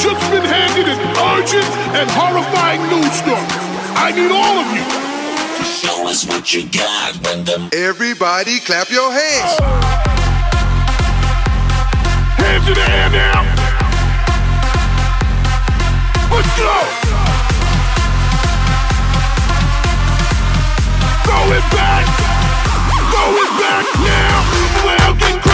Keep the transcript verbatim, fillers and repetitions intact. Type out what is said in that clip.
just been handed an urgent and horrifying news story. I need all of you to show us what you got when them. Everybody clap your hands. Hands in the air now. Let's go. Throw it back. Throw it back now. Well, get